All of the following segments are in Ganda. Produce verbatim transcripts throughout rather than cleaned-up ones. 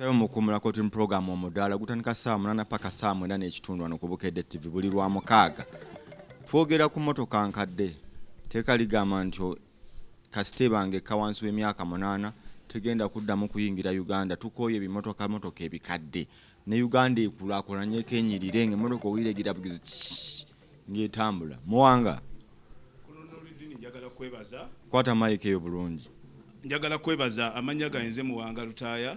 Sayo mukumula koti program omudala gutandika saa munana paka saa mwenda n'ekitundu wano ku Bukedde T V buli lwa mukaaga. Twogera ku mmotoka nkadde teeka ligamba nti kasite bange kawansi w'emyaka munana tegenda kuddamu kuyingira Uganda tukooye ebimotoka motoka ebikadde ne Uganda ekulaakulanye kenyirire ng'emmotoka owiregira bugizi ng'etambula muwanga njagala kwebaza kwata mike eyo bulungi njagala kwebaza amanya ganze muwanga Lutaya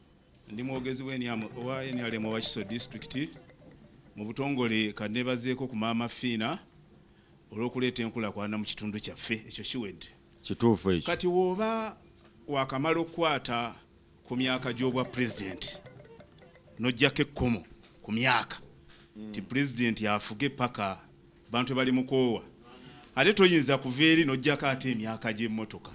ndi mwogezi w'enyamu owa N R M wa Kiso district mu butongole kanebazeeko ku mama Fina olw'okuleeta enkulaakulana mu kitundu kyaffe ekyo kiwedde kituufu ekyo kati woba wakamala okukwata ku myaka gy'obwa president nojjako ekkomo ku myaka ti president yafuge paka bantu bali mukoowa ate toyinza kuva eri nojjako ate emyaka gy'emmotoka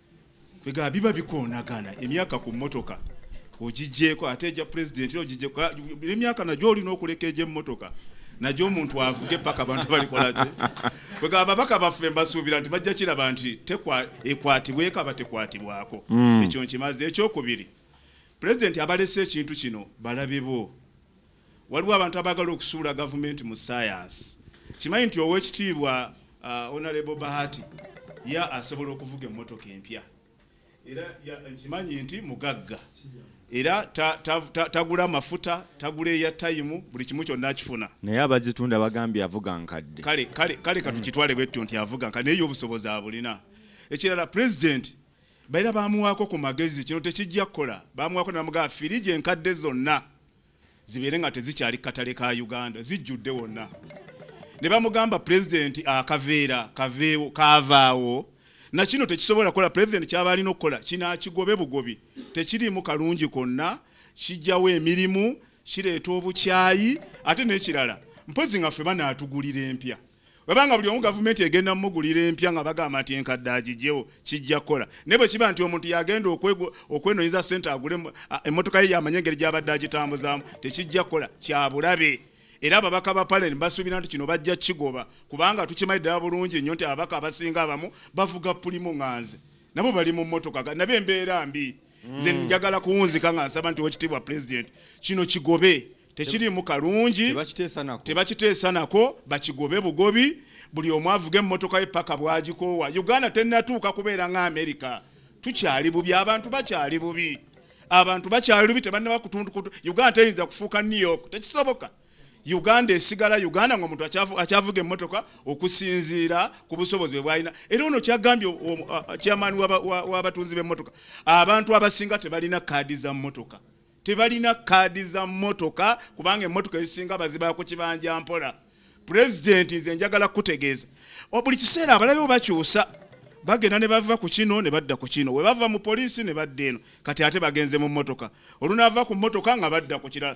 kwega biba bikoonagana emyaka ku mmotoka ogijjeeko ate ejja president ogijjeeko emyaka nagyo olina okuleka egy'emmotoka najyo omuntu avuge paka bantu balikolaki kwega ababaka baffe mbasuubira nti bajja kiraba nti ekwatibweko aba tekwatibwako ekyo nkimaze ekyokubiri president abalese ekintu kino balabe bo waliwo abantu abagala okusuula gavumenti mu science kimanyi nti ow'ekitiibwa uh, Honorable Bahati ya asobola okuvuga emmotoka empya era nkimanyi nti mugagga era tagula ta, ta, ta mafuta tagula ya time buli kimu kyonna akifuna naye abazitunda bagambye avuga nkadde kale kale kale katukitwale bwetyo nti avuga nkadde naye obusobozi abulina ekirala president baira bamuwako ku magezi kino tekijja kukola bamuwako namuga firije enkadde zonna zibeere nga tezikyali katale ka Uganda zijjudde wonna ne bamugamba president akaveera kaveewo kaavaawo na kino tekisobola kola president kyaba alina okukola kina kigobe bugobi tekirimu kalungi konna kijjawo emirimu kireeta obukyayi ate n'ekirala mpozi nga ffe banaatugulira empya wabanga buli omu gavumenti egenda mugulira empya nga bagamba nti enkadde agijjewo kijja kukola naye bwe kiba nti omuntu yagenda okwenoyiza ssente agule emmotoka ye yamanye engeri gy'abadde agitambuzaamu tekijja kukola kyabulabe era ababaka ba parliament basuubira nti kino bajja kigoba kubanga tukimanyi ddala bulungi nnyo nti ababaka abasinga abamu bavuga pulimu ŋŋanze nabo bali mu mmotoka nabe embeera mbi nze mm. njagala kuwunzika nga nsaba nti wekitiibwa president kino kigobe tekirimu kalungi tebakiteesa nako bakigobe bugobi buli omu avuga emmotoka ye paka bwagikoowa Uganda tennatuuka kubeera nga America tukyali bubi abantu bakyali bubi abantu bakyali bubi tebannaba kutundu Uganda teyinza kufuuka New York tekisoboka Uganda esigala Uganda ng'omuntu akyavuga emmotoka okusinziira ku busobozi bwe bwalina era ono kyagambye chairman w'abatunzi b'emmotoka abantu abasinga tebalina kaadi za mmotoka tebalina kaadi za mmotoka kubanga emmotoka ezisinga baziba ku kibanja mpola president nze njagala kutegeeza buli kiseera abalabe bakyusa bagenda ne bava ku kino ne badda ku kino we bava mu poliisi ne badda eno kati ate bagenze mu mmotoka olunava ku mmotoka nga badda ku kirala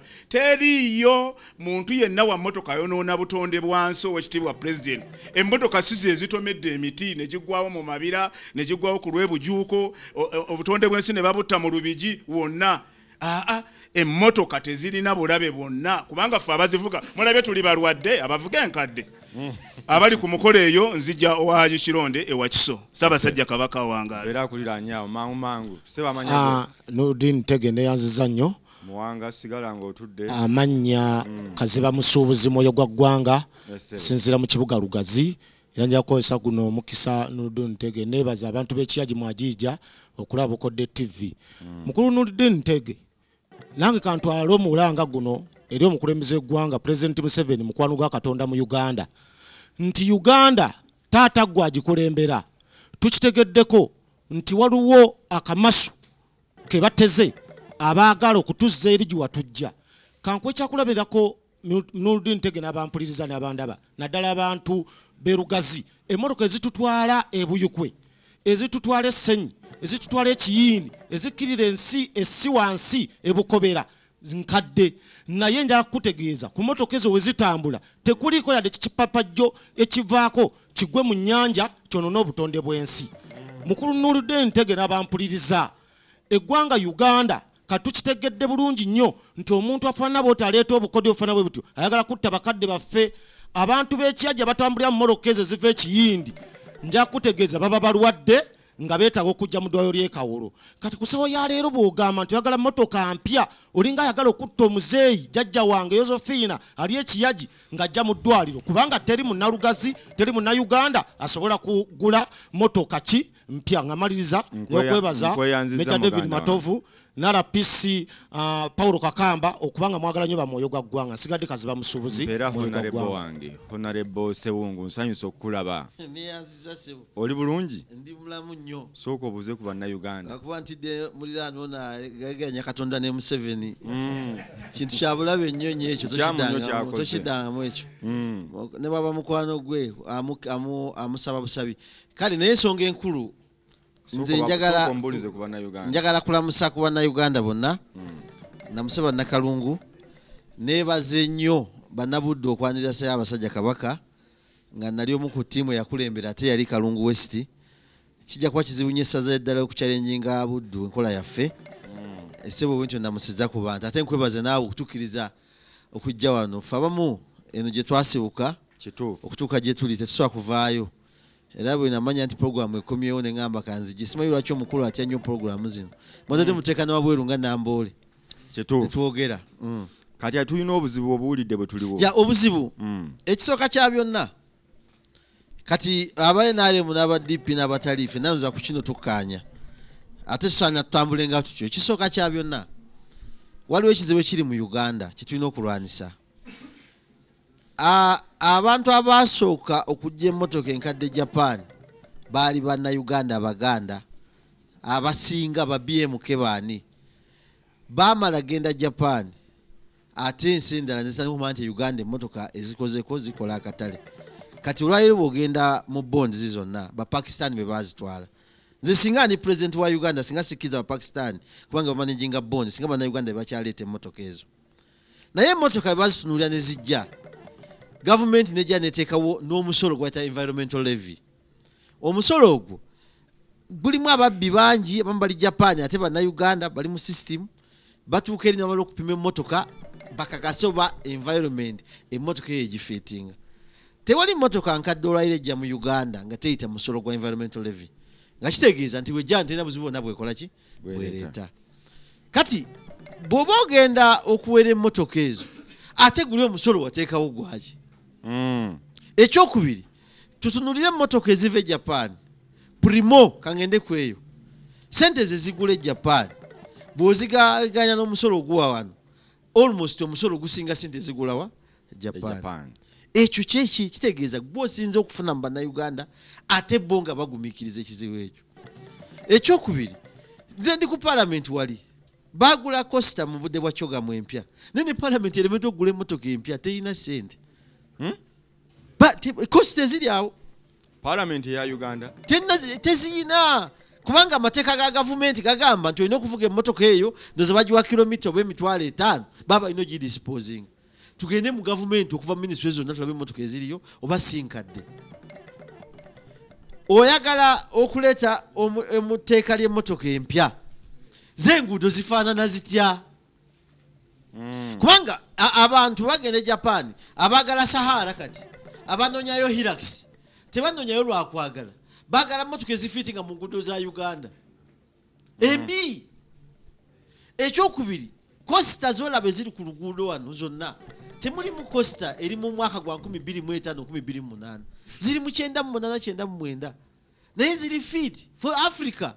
teriyo muntu yenna wa mmotoka yonoona butonde bwansi ow'ekitiibwa president emmotoka sizi ezitomedde emiti ne giggwawo mu mabira ne giggwawo ku lw'ebujuuko obutonde bw'ensi ne babutta mu lubigi wonna aa emmotoka tezirina bulabe bwonna kubanga ffe abazivuga mulabe tuli balwadde abavuga enkadde abali ku mukolo eyo nzija owaji kironde ewa Kiso Ssaabasajja Kabaka wangaala era akulira nnyo mangu mangu seba amanya ah Nurdin Tege ne yanziza nnyo muwanga sigala nga otudde amanya mm. Kaziba musuubuzi moyo gwa ggwanga yes, sinzira mu kibuga Lugazi era nja kukozesa guno mukisa Nurdin Tege nebaza abantu b'ekiyaji mwajija okulaba Bukedde T V mm. mukulu Nurdin Tege nange kantwala omulanga guno eri omukulembeze gwanga President Museveni mukwano gwa Katonda mu Uganda nti Uganda taata gwa gikulembera tukitegeddeko nti waliwo akamasu ke bateze abaagala okutuzza eri giwa tujja kankwe kyakulabirako Nurdin Tege n'abampuliriza n'abandaba naddala abantu berugazi emmotoka ezitutwala ebuyukwe ezitutwala essenyi ezitutwala ekiyini ezikirira ensi essi wansi ebukobera nkadde naye njala kutegeeza ku motoka ezo wezitambula tekuliko yadde kipapajjo ekivaako kigwe mu nnyanja kyono n'obutonde bw'ensi mukulu Nurdin Tege n'abampuliriza eggwanga Uganda katukitegedde bulungi nnyo nti omuntu afaanana bw'oti aleeta obukodyo obufaanana bwe butyo ayagala kutta bakadde baffe abantu b'ekiyajja batambulira mu motoka ezo eziva ekiyindi nja kutegeeza baba balwadde nga beetaaga okujja mu ddwaliro ly'e Kawolo. Kati ku ssaawa ya leero bw'ogamba nti oyagala mmotoka mpya olinga ayagala okutta omuzeeyi jjajja wange Yosephina ali ekiyagi ng'ajja mu ddwaliro kubanga teri munnalugazi teri munnayuganda asobola kugula mmotoka ki mpya nga maliriza n'okwebaza Major David Matovu na R P C uh, Paulo Kakamba okubanga mwagala nnyo bamwoyo gwa ggwanga sigadde Kaziba Musuubuzi era honorable wange honorable Sewungu nsanyusa okulaba neyanziza Sewu oli bulungi ndi mulamu nnyo sooka obuze ku bannayuganda akuba ntidde muliraano ona gaganya Katonda ne Museveni kintu kya bulabe nnyo nnyo ekyo tokiddangamu ekyo ne baba mukwano gwe amusaba busabi kale naye ensonga enkulu nze njagala njagala kulamusa ku bannayuganda bonna namusaba Nakalungu neebaze nnyo bannabudde okwaniriza Ssaabasajja Kabaka nga nali omu ku ttiimu eyakulembera ate yali Kalungu West kijja kuba kizibu nnyo essaza eddala okucyalenjinga Buddu enkola yaffe essebo bwentyo namusiza ku bantu ate nkwebaze naawe okutukkiriza okujja wano ffe abamu eno gye twasibuka okutuuka gye tuli tetusobola kuvaayo era bwe namanya nti programu ekomyewo ne ngamba kanzigi simanyi lwaki omukulu atya nnyo programu zino mwatadde muteeka n'awabweru nga Namboole netwogera kati tulina obuzibu obuwulidde bwe tuliwo ya obuzibu ekisooka kya byonna kati aba N R M n'aba D P n'abataliife nanza ku kino tukkaanya ate tusaana tutambulenga tutyo ekisooka kya byonna waliwo ekizibu ekiri mu Uganda kitulina okulwanisa abantu abasooka okujja emmotoka enkadde Japan baali bannayuganda Abaganda abasinga ba B M K baani baamala genda Japan ate ensi endala nezitandika okumanya nti Uganda emmotoka ezikozeko zikola akatale kati olwaliro bw'ogenda mu bonds zonna Bapakistan be baazitwala nze singa ndi president wa Uganda singa sikkiza Bapakistan kubanga bamanaginga bonds singa bannayuganda be bakyaleeta emmotoka ezo naye emmotoka be bazitunuulira ne zijja government nejja neteekawo n'omusolo gwayita environmental levy omusolo ogwo gulimu ababbi bangi abamu bali Japan ate bannayuganda bali mu system batuuka eri nabala okupima emmotoka bakakase oba environment emmotoka eyo egifeetinga tewali mmotoka nkadde olwaliro ejja mu Uganda nga teyita musolo gwa environmental levy nga kitegeeza nti wejja ntena buzibu bwonna bwekola ki bwereeta kati bw'oba ogenda okuwera emmotoka ezo ate guli omusolo wateekawo gwaki ekyokubiri tutunulire emmotoka eziva e Japan primo kangende ku eyo sente ze zigula e Japan bw'ozigaganya n'omusolo oguwa wano almost omusolo gusinga sente zigulawa Japan ekyo kyeki kitegeeza gw'osinza okufuna mu bannayuganda ate bo nga bagumiikiriza ekizibu ekyo ekyokubiri nze ndi ku palamenti wali bagula costa mu budde bwa kyogamu empya naye ne palamenti eremedde okugula emmotoka empya teyina sente costa eziri awo palamenti ya Uganda teziyina kubanga amateeka ga gavumenti gagamba nti olina okuvuga emmotoka eyo ndoza bagiwa kilomita oba emitwalo etaano baba ino gidisposing tugende mu gavumenti okuva mu minisitule zonna tulabe emmotoka eziriyo oba sinkadde oyagala okuleeta omuteeka ly'emmotoka empya z'enguudo zifaanana zitya kubanga abantu bagenda e Japan abaagala Sahara kati abanonyayo Hilux tebanonyayo lwakwagala bagala mmotoka ezifiitinga mu nguudo za Uganda embi ekyokubiri costa zolaba eziri ku luguudo wano zonna temuli mu costa eri mu mwaka gwa nkumi bbiri mu etaano nkumi bbiri mu munaana ziri mu kyenda mu munaana kyenda mu mwenda naye ziri fit for Africa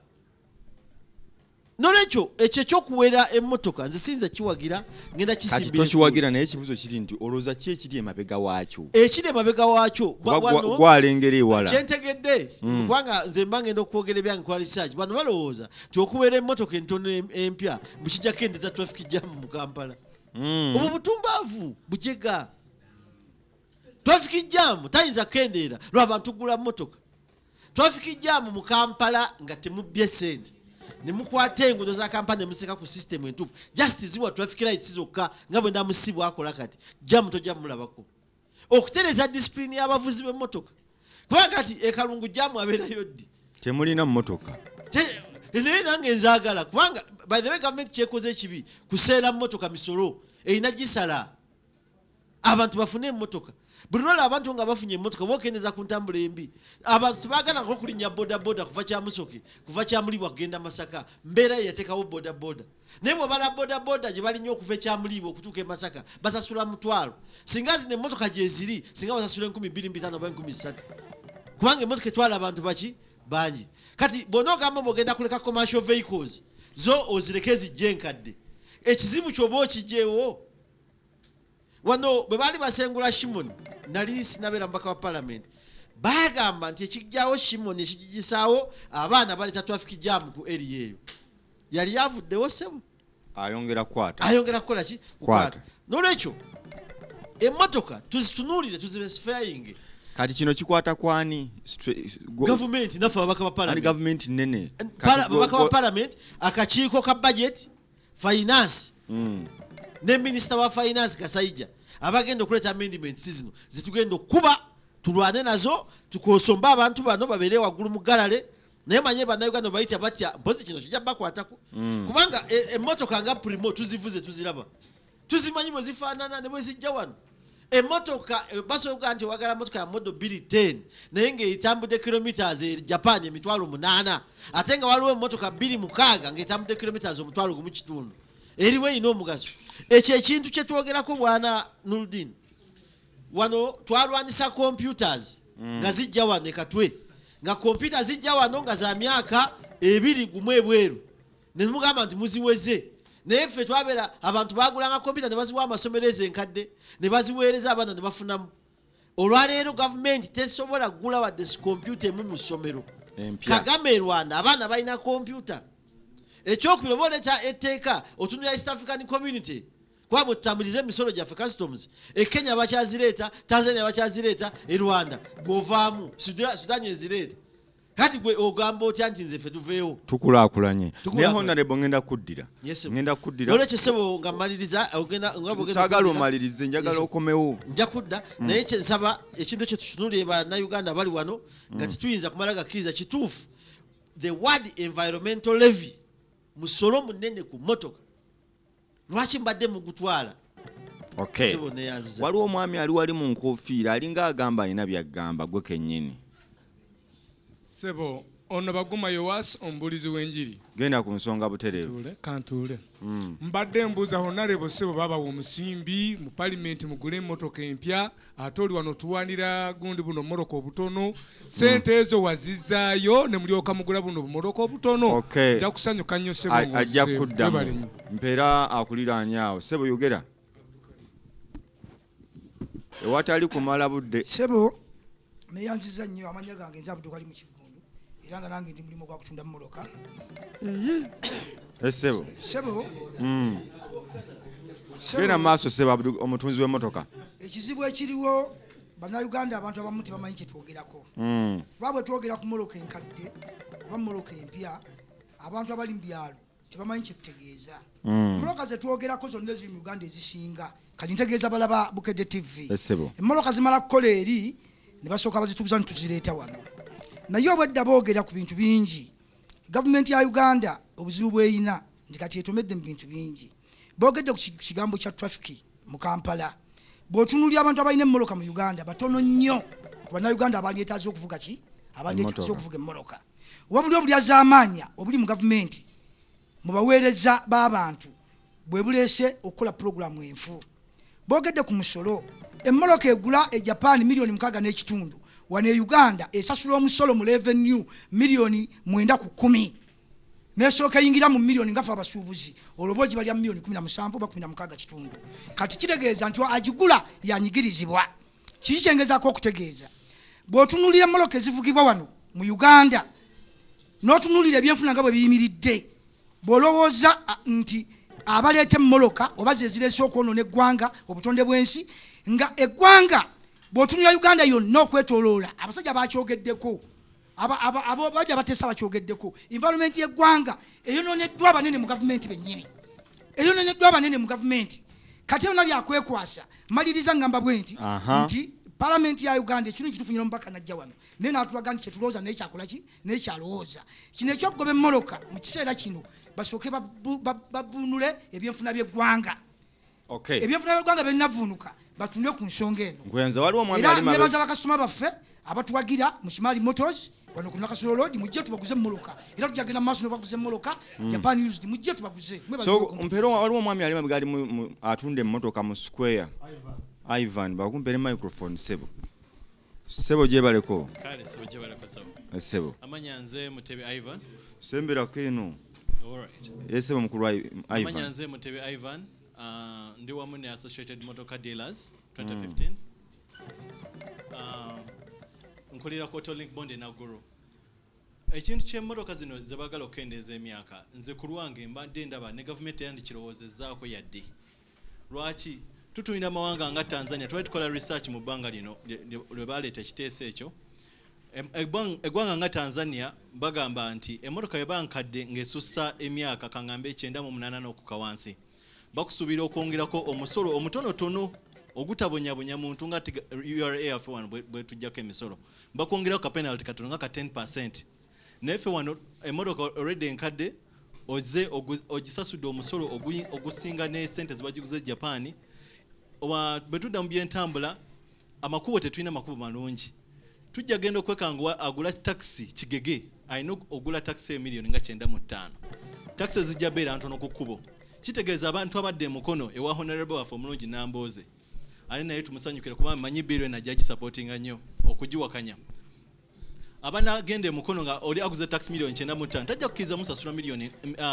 nolekyo ekyo ekyokuwera emmotoka nze sinza kiwagira ngenda kisimbira kati tokiwagira naye ekibuzo kiri nti olowooza ki ekiri emabega waakyo ekiri emabega waakyo gwalengera ewala kyentegedde kubanga nze mba ngenda okwogera ebyange kwa research bano balowooza nti okuwera emmotoka entono empya mukijja kendeza traffic jam mu Kampala obwo butumbaavu bujega traffic jam tayinza kendeera lw'abantu gula mmotoka traffic jam mu Kampala nga temubbye sente nemukwata enguudo za Kampala nemuseka ku system entuufu just ziwa traffic lights zokka nga bwe ndamusibwa akola kati jamu tojja mulabako okutereza discipline y'abavuzi b'emmotoka kubanga kati ekalungu jamu abeerayo ddi temulina mmotoka naye nange nzaagala kubanga by the way government kyekoze ekibi kuseera mmotoka misolo erina gisala abantu bafune emmotoka buli lwala abantu nga bafunye emmotoka bokendeza ku ntambula embi abantu tebagana nko kulinnya boda boda kuva kya Musoke kuva kya Mulibwa kugenda Masaka mbeera yateekawo boda boda naye bwe bala boda boda gye balinnyo okuva ekya Mulibwa okutuuka e Masaka basasula mutwalo singa zino emmotoka gye ziri singa basasula enkumi bbiri mu bitaano oba enkumi ssatu kubanga emmotoka etwala abantu baki bangi kati bw'onoogamba bw'ogenda kuleka commercial vehicles zo ozireke zijje enkadde ekizibu ky'oba okijjeewo wano bwe baali basengula Shimoni nali sinabeera mubaka wa parliament bagamba nti ekijjawo Shimoni ekigigisaawo abaana baleta traffic jam ku area eyo yali yavuddewo sebo ayongera kwata ayongera kukola ki kwata n'olwekyo emmotoka tuzitunuulire tuzibesifying kati kino kikwata kwani government nafe ababaka ba parliament government nene ababaka ba parliament akakiiko ka budget finance mm. ne minister wa finance Kasaija abagenda okuleta amendments zino zitugenda okuba tulwane nazo tukosomba abantu bano babeere waggulu mu galale naye manye bannayuganda bayita batya mpozi kino kijja bakwatako mm. kubanga emmotoka nga primo tuzivuze tuziraba tuzimanyi bwe zifaanana ne bwe zijja wano emmotoka basobola nti wagala motoka ya modo bbiri ten naye ng'etambudde kilometers e Japan emitwalo munaana ate nga waliwo emmotoka bbiri mukaaga ng'etambudde kilometers omutwalo gumu kitundu eriwe ino omugaso ekyo ekintu kye twogerako bwana Nurdin wano twalwanisa computers mm. nga zijja wano ekatwe nga computer zijja wano nga za myaka ebiri gumu ebweru ne mugamba nti muziweze naye ffe twabeera abantu bagulanga computer ne baziwa amasomero ezo enkadde ne baziweereza abaana ne bafunamu olwaleero gavumenti tesobola kugula wadde computer emu mu ssomero Kagame e Rwanda abaana balina computer ekyokubiri oba oleeta etteeka otunula East African Community kuba bwe tutambuliriza emisolo gyaffe customs e Kenya bakyazireeta Tanzania bakyazireeta e Rwanda bw'ovaamu Sudani ezireeta kati gwe ogamba otya nti nze ffe tuveewo tukulaakulanye naye honorable ngenda kuddira ngenda kuddira olwekyo ssebo nga mmaliriza saagala omalirize njagala okomewo nja kudda naye kye nsaba ekintu ekyo tutunuulire bannayuganda bali wano nga tetuyinza kumala gakkiriza kituufu the word environmental levy musolo munene ku motoka lwaki mbadde mugutwala okay waliwo omwami ali wali mu nkofiira alinga agamba alina byagamba gwe kennyini sebo ono baguma Yowas ombulizi w'enjiri genda ku nsonga butereevu tule kantule mm. mbadde mbuuza honarebo sebo baba omusimbi mu parliament mugule emmotoka empya ate oli wano tuwanira gundi buno mmoroka obutono sente ezo mm. wazizaayo ne mulyoka mugula buno bumoroka obutono okay. ajja kusanyuka nnyo sebo ajja kuddamu mpeera akuliraanya awo sebo yogera ewatali kumala budde sebo meyanziza nnyo amanya gange nze abutuka ali mu kigundu era nga nange ndi mulimu gwa kutunda mmoloka sebo sebo genda maaso sebo omutunzi w'emmotoka ekizibu ekiriwo bannayuganda abantu abamu tebamanyi kye twogerako kuba bwe twogera ku mmoloka enkadde oba mmoloka empya abantu abali mu byalo tebamanyi kye tutegeeza mmoloka ze twogerako zonna eziri mu Uganda ezisinga kali ntegeeza balaba Bukedde T V emmoloka zimala kukola eri ne basooka bazituuza ntituzireeta wano naye obwedda boogera ku bintu bingi gavumenti ya Uganda obuzibu bweyina nti kati etomedde mu bintu bingi boogedde ku kigambo kya traffic mu Kampala bw'otunuulira abantu abalina emmoloka mu Uganda batono nnyo ku bannayuganda abalyetaaza okuvuga ki abalyetaaza okuvuga emmoloka wabuli obulyaz'amaanya obuli mu gavumenti mu baweereza b'abantu bwe buleese okukola pulogulaamu enfu boogedde ku musolo emmoloka egula e Japan miliyoni mukaaga n'ekitundu wano e Uganda esasula omusolo mu revenue miliyoni mwenda ku kumi nesooka eyingira mu miliyoni ngafa abasuubuzi olwo bogi balya miliyoni kumi na musanvu oba kumi na mukaaga kitundu kati kitegeeza nti agigula yanyigirizibwa kiki kyengezaako okutegeeza bw'otunuulira emmoloka ezivugibwa wano mu Uganda n'otunuulira ebyenfuna nga bwe biyimiridde bw'olowooza nti abaleeta emmoloka oba ze zireese okwonoona eggwanga obutonde bw'ensi nga eggwanga bw'otunula Uganda yonna okwetoloola abasajja bakyogeddeko abo bajja bateesa bakyogeddeko environment y'eggwanga eyonooneddwa abanene mu gavumenti bennyini eyonooneddwa abanene mu gavumenti kati ebona byakwekwasa maliriza ngamba bwe nti nti palamenti ya Uganda ekinu kitufunyira omubaka najja wano naye naatulaga nti kyetulowooza naye kyakola ki naye kyalowooza kino ekyokugoba emmoloka mu kiseera kino basooke bavunule ebyenfuna by'eggwanga ebyenfuna by'eggwanga byennavuunuka batunule ku nsonga eno. Nkwenza waliwo mwami Era ali mabe. nebaza bakasitoma baffe abatuwagira mu Kimali Motors wano ku Nakasolo Road mujje tubaguze mmoloka. Era tujagenda maaso no baguze mmoloka Japan used mujje tubaguze. So mpero waliwo mwami ali mabe gali atunde mmotoka mu square. Ivan bakumpere microphone sebo. Sebo je baleko. Kale sebo je baleko sebo. Sebo. Amanya nze Mutebe Ivan. Sembera keno. All right. Yesebo mukuru wa Ivan. Amanya nze Mutebe Ivan. Uh, ndi wamu ne Associated Motorcar Dealers twenty fifteen. Uh, nkolera ko Tolink Bond na Guru. Ekintu ky'emmotoka zino zebagala okkendeeza emyaka nze ku lwange mbadde ndaba ne gavumenti yandikirowoozezaako yadde. Lwaki tutulina amawanga nga Tanzania twali tukola research mu bbanga lino lwe baleeta ekiteeso ekyo. Eggwanga nga Tanzania bagamba nti emmotoka eba nkadde ng'esussa emyaka kaŋŋambe icyenda mu munaana n'okuka wansi. Bakusuubira okwongerako omusolo omutonotono ogutabonyabonya muntu nga U R A affe wano bwe tujjako emisolo. Bakwongerako ka penalty katono nga ka ten percent. Naye ffe wano emmotoka already enkadde oze ogisasudde omusolo ogusinga ne sente zibagiguze Japan. Bwe tudda mu byentambula amakubo tetulina makubo malungi. Tujja genda okwekanga agula taxi kigege alina ogula taxi emiliyoni nga kyenda mu ttaano. Taxi zijja beera ntono ku kkubo. Kitegeeza abantu abadde emukono ewa honorable waffe omulungi Nambooze. Ali naye tumusanyukire kuba manyi biiro ena jaji supportinga nnyo okugiwakanya. Abana gende mukono nga oli aguze tax million kyenda mu ttaano tajja kukkiriza musasula miliyoni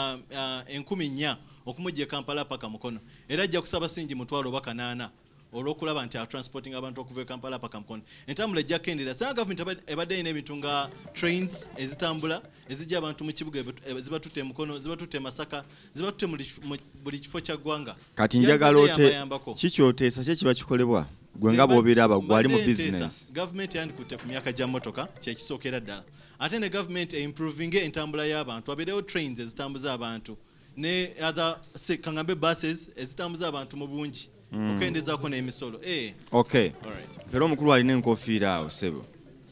enkumi nnya okumujja Kampala paka mukono. Era ajja kusaba singi mutwalo oba kanaana olw'okulaba nti atransporting abantu okuva e Kampala paka mukono. Entambula ejja kukendera. Sanga gavumenti ebadde erina ebintu nga trains ezitambula ezijja abantu mu kibuga zibatutte mukono zibatutte Masaka zibatutte mu buli kifo kya ggwanga. Kati njagala ote kikyoteesa kye kiba kikolebwa gwe nga bw'obiraba gwali mu business. Gavumenti yandikutte ku myaka gya mmotoka kyekisookera ddala. Ate ne gavumenti improving entambula y'abantu abeerewo trains ezitambuza abantu ne other kaŋŋambe buses ezitambuza abantu mu bungi. Okendezaako n'emisolo. Eh. Okay. Alright. Pero omukulu alina enkofiira awo sebo.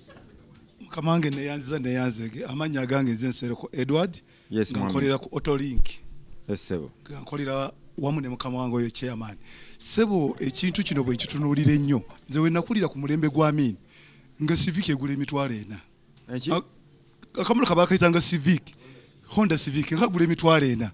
Kamange neyanziza neyanzege amanya gange nze Nsereko Edward. Yes, mama. Nkolera ku Autolink. Yes sebo. Nkolera wamu ne mukama wange oyo chairman. Sebo ekintu kino bwe kitunulire nnyo. Nze we nakulira ku mulembe gwa Amin. Nga Civic egula emitwalo ena. Eki? Akamulu kabakaitanga Civic. Honda Civic nga gula emitwalo ena.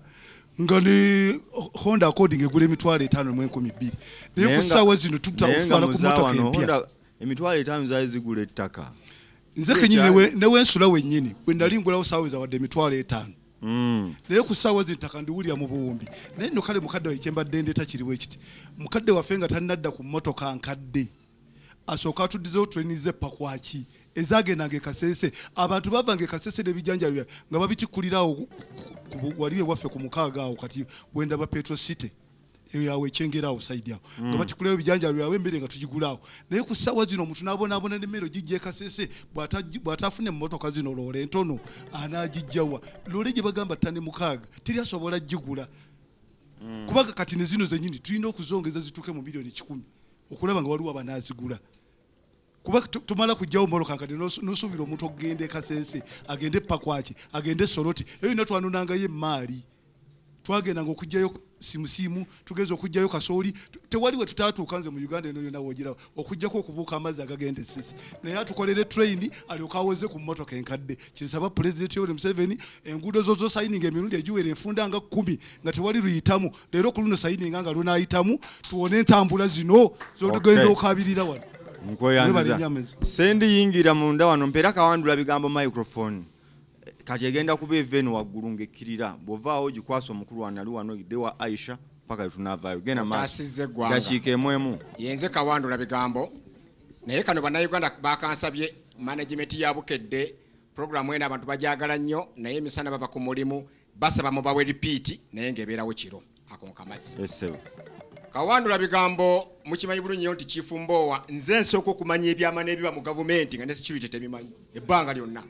Ngani Honda according egule emitwalo etaano mu enkumi bbiri. Naye ku ssaawa zino tuta kufala ku motoka empya. Emitwalo etaano zaali zigula ettaka. Nze kenyini newe nsula wennyini bwe nali ngulawo ssaawa zawadde emitwalo etaano. Naye ku ssaawa zino ettaka ndiwulira mu buwumbi. Naye nno kale mukadde waffe kyembadde ndeeta kiriwo ekiti. Mukadde waffe nga tannadda ku mmotoka nkadde. Asooka atuddizeewo treni ze pakwaki. Ezagendanga e Kasese abantu bavanga e Kasese n'ebijanjalira nga babitikulirawo waliwe waffe ku mukaaga awo kati wenda ba Petro City eyo yawe ekyengerawo side awo nga batikulirawo ebijanjalira yawe emmere nga tugigulawo. Naye ku ssaawa zino omuntu n'abonaabona n'emmere gijja e Kasese bw'ataafune mu mmotoka zino loole entono anaagijjawa. Loole gye bagamba ttane mukaaga teri asobola gigula kubanga kati ne zino zennyini tulina okuzongeza zituuke mu miliyoni kikumi okulaba nga waliwo abanaazigula. Kuba tumala kujjawo mmoloka nkadde n'osuubira omuntu okugenda e Kasese agende e Pakwaki agende e Soroti eyo ina twanunangayo emmaali twagendanga okugjayo simusimu tugeza okugjayo kasooli tewali we tutaatuuka nze mu Uganda eno yonna wogerawo okuggyako okubuuka amazzi agagenda essisi naye atukolere train alyoka awoze ku mmotoka enkadde kyesaba President Yoweri Museveni enguudo zo zosayininga emirundi egiwera enfunda nga kkumi nga tewali luyitamu leero ku luno sayininga nga lunaayitamu tuwone entambula zino zogenda okabirira wano. Nkweyanziza. Sendi yingira munda wano mpera kawandula bigambo microphone. Kati egenda kuba eveno waggulu ng'ekkirira bw'ovaawo gikwasa omukulu wange ali wano dewa Aisha paka tunavaayo genda maaso dakiika emu emu. Yenze kawandula bigambo naye kano bannayuganda bakansabye management ya Bukedde programu eno abantu bajagala nnyo naye emisana baba ku mulimu basaba mubawe repeat naye ng'ebeerawo kiro akonka amazzi. Yes sir. Kawandula bigambo mukimanyi bulungi nti Chief Mbowa nze nsoko kumanya ebyama n'ebiba mu government nga ne security tebimanyi ebbanga lyonna.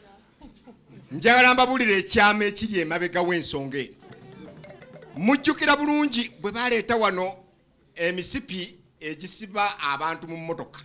Njagala mbabulira ekyama ekiri emabega w'ensonga eno. Mujjukira bulungi bwe baleeta wano emisipi egisiba abantu mu mmotoka.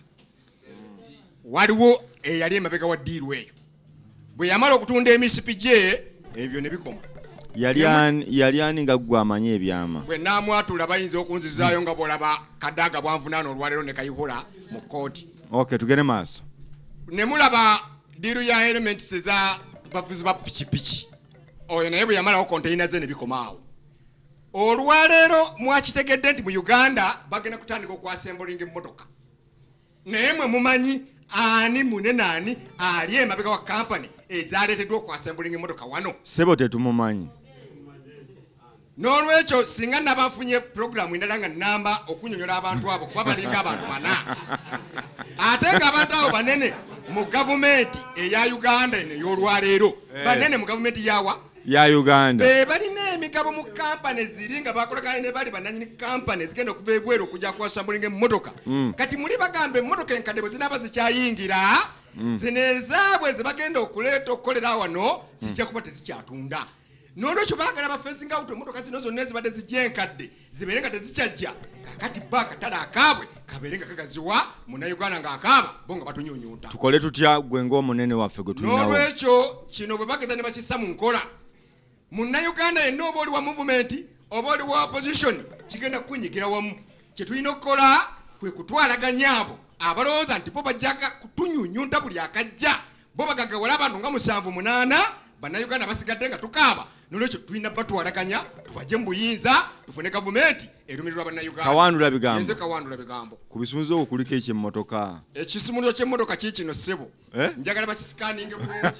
Waliwo eyali emabega wa diiru eyo. Bwe yamala okutunda emisipi gye ebyo ne bikoma. yali ani nga ggwe amanyi ebyama bwe naamwatula bayinza okunzizaayo nga bwolaba kadaaga bwanvunaana olwaleero ne kayihula mu kooti. Okay, tugende maaso. Ne mulaba diiru ya elements eza bavuzi ba pikipiki oyo naye bwe yamalawo konteyina ze ne bikomaawo. Olwaleero mwakitegedde nti mu Uganda bagenda kutandika okwasembulinga emmotoka naye mwe mumanyi ani munene ani ali emabega wa kampani ezaleeteddwa okwasembulinga emmotoka wano. Sebo tetumumanyi. N'olwekyo singa nabafunye programu endala nga namba okunyonyola abantu abo kuba balinga abantu bana ate nga abantu abo banene mu gavumenti eya Uganda eno ey'olwaleero banene mu gavumenti yawa ya Uganda be balina emigabo mu kampani ziri nga bakolagana ne bali bananyini kampani zigenda okuva ebweru okujja kwasambulinga emmotoka kati muli bagambe emmotoka enkadde bwe zinaaba zikyayingira zino ezaabwe ze bagenda okuleeta okukolera wano zijja kuba tezikyatunda. N'olwekyo baagala bafensinga out emmotoka zino zonna ezibadde zijja enkadde zibeere nga tezikyajja kakati ba akatale akaabwe kabeere nga kagaziwa munnayuganda ng'akaaba bo nga batunyuunyuuta. Tukole tutya gwe ng'omunene waffe gwe tulinawo. N'olwekyo kino bwe bageza ne bakissa mu nkola munnayuganda yenna oba oli wa movement oba oli wa opposition kigenda kukunyigira wamu. Kye tulina okukola kwe kutwalaganya abo abalowooza nti bo bajjaga kutunyuunyunta buli akajja bo bagagawala abantu nga musanvu munaana bannayuganda basigadde nga tukaaba. N'olwekyo tulina batwalaganya tubajje mu buyinza tufune gavumenti erumirirwa bannayuganda. Kawandula bigambo. Nze Kawandula bigambo. Ku bisumuluzo okwo kuliko ekyemmotoka. Ekisumuluzo ky'emmotoka kiikino ssebo. Eh? Njagala bakisikaninge bulungi.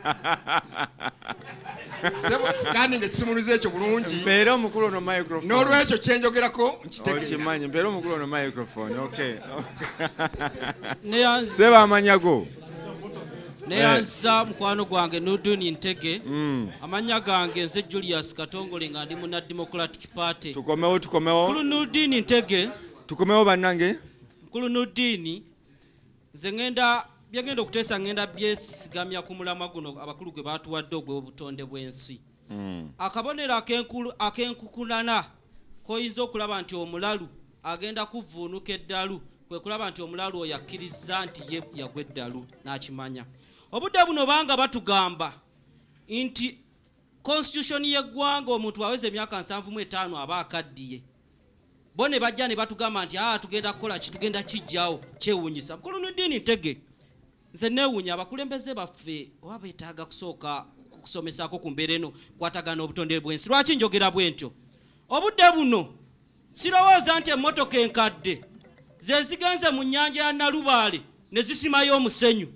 Sebo scanning ekisumuluzo ekyo bulungi. Mbeera omukulu ono microphone. N'olwekyo kyenjogerako nkitegeera. Okimanyi mbeera omukulu ono microphone. Okay. Neyanza. Seba amanyago. Neyanza mukwano gwange Nuduni Ntege. Amanya gange nze Julius Katongole nga ndi mu Democratic Party. Tukomewo tukomewo. Mukulu Nuduni Ntege. Tukomewo bannange. Mukulu Nudini nze ngenda byagenda okuteesa ngenda byesigamya ku mulamwa guno abakulu gwe batuwadde ogwe obutonde bw'ensi. Akabonero akenkulu akenkukulana koyinza okulaba nti omulalu agenda kuvuunuka eddalu kwe kulaba nti omulalu oyo akkiriza nti ye yagwa eddalu n'akimanya. Obudde buno banga batugamba nti constitution y'eggwanga omuntu aweze emyaka nsanvu mu etaano aba akaddiye. Bo ne bajja ne batugamba nti ah tugenda kukola ki tugenda kijjawo kyewuunyisa. Mukulu Nudini Ntege nze neewuunya abakulembeze baffe oba beetaaga kusooka kusomesako ku mbeera eno kwatagana obutonde bw'ensi. Lwaki njogera bwe ntyo? Obudde buno sirowooza nti emmotoka enkadde ze zigenze mu nnyanja ya Nalubaale ne zisimayo omusenyu.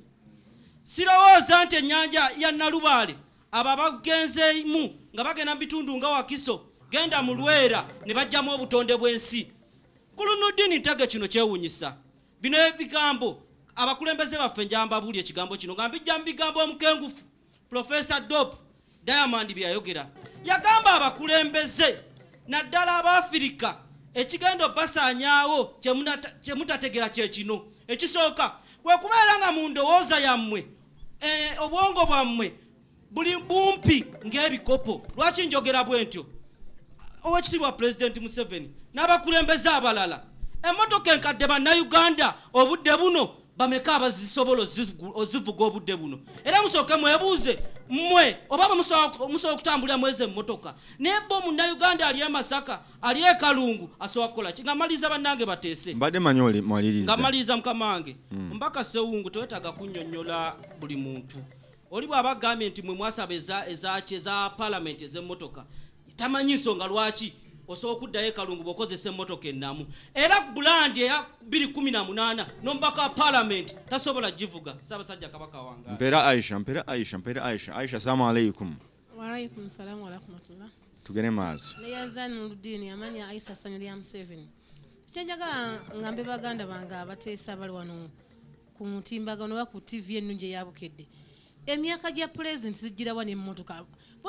Sirowooza nti ennyanja ya Nalubaale abo abagenzeemu nga bagenda mu bitundu nga Wakiso genda mu Lwera ne bajjamu obutonde bw'ensi. Mukulu Nudini Ntege kino kyewuunyisa. Bino ebigambo abakulembeze baffe njamba buli ekigambo kino nga mbijja mu bigambo omukengufu Professor Dop Diamond byayogera. Yagamba abakulembeze naddala Abafirika ekigendo basaanyaawo kye mutategera kye kino. Ekisooka kwe kubeera nga mu ndowooza yammwe obwongo bwammwe buli bumpi ng'ebikopo. Lwaki njogera bwe ntyo? Owekitiibwa President Museveni n'abakulembeze abalala emmotoka enkadde bannayuganda obudde buno bameka abazisobola ozivuga obudde buno. Era musooke mwebuuze mmwe oba musobola okutambulira mweze emmotoka naye bo munnayuganda ali e Masaka ali e Kalungu asobola kukola ki? Nga maliriza bannange bateese. Mbadde manyi mwaliriza. Nga maliriza mukama wange. Mbaka Sewungu tewetaaga kunnyonnyola buli muntu. Oli bw'aba agambye nti mwe mwasaba ezaki eza palamenti ez'emmotoka tamanyi nsonga lwaki osobola okuddayo e Kalungu bw'okozesa emmotoka ennamu. Era bulandi eya bbiri kumi na munaana n'omubaka wa palamenti tasobola givuga. Ssaabasajja Kabaka wange. Mpeera Aisha, mpeera Aisha, mpeera Aisha. Aisha, assalamu alaikum. Wa alaikum salaam wa rahmatullah. Tugende maaso. Neyanza Nudini amanya Aisha Sanyu lya Museveni. Kyenjagala ngambe baganda bange abateesa bali wano ku mutimbagano oba ku T V ennungi eyabukedde. Emyaka gya president zijjira wano emmotoka.